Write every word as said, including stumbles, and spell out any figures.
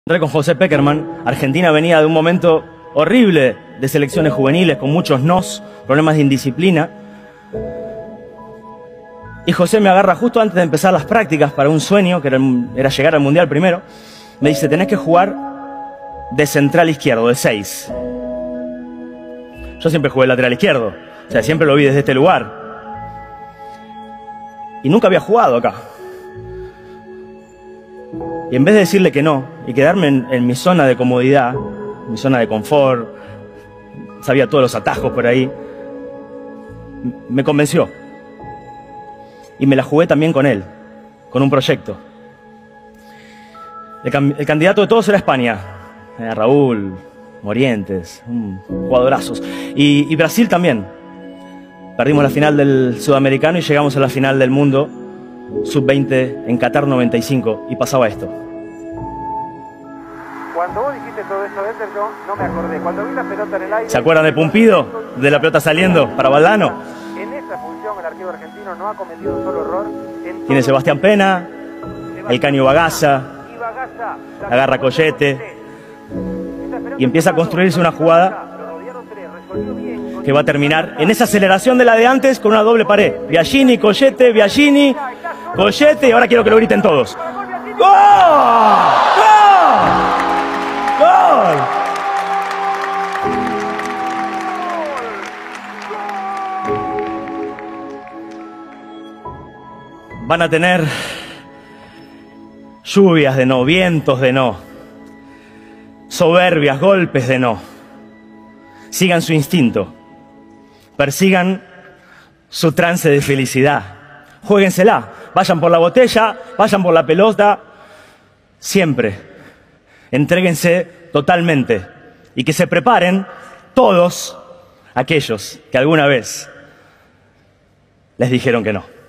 Entré con José Pekerman. Argentina venía de un momento horrible de selecciones juveniles, con muchos nos, problemas de indisciplina. Y José me agarra justo antes de empezar las prácticas para un sueño, que era, era llegar al Mundial primero. Me dice, tenés que jugar de central izquierdo, de seis. Yo siempre jugué lateral izquierdo, o sea, siempre lo vi desde este lugar. Y nunca había jugado acá. Y en vez de decirle que no, y quedarme en, en mi zona de comodidad, mi zona de confort, sabía todos los atajos por ahí, me convenció. Y me la jugué también con él, con un proyecto. El, el candidato de todos era España. Era Raúl, Morientes, um, jugadorazos. Y, y Brasil también. Perdimos la final del Sudamericano y llegamos a la final del mundo sub veinte en Qatar noventa y cinco. Y pasaba esto. Cuando vos dijiste todo eso, Eder, yo no me acordé. Cuando vi la pelota en el aire... ¿Se acuerdan de Pumpido? De la pelota saliendo para Valdano. En esa función el arquero argentino no ha cometido un solo error. Tiene Sebastián Pena, el Caño Bagaza, agarra Collete y empieza a construirse una jugada que va a terminar en esa aceleración de la de antes con una doble pared. Biagini, Collete, Biagini, Collete, y ahora quiero que lo griten todos. ¡Gol! ¡Gol! ¡Gol! Van a tener lluvias de no, vientos de no, soberbias, golpes de no. Sigan su instinto, persigan su trance de felicidad, juéguensela, vayan por la botella, vayan por la pelota, siempre, entréguense totalmente y que se preparen todos aquellos que alguna vez les dijeron que no.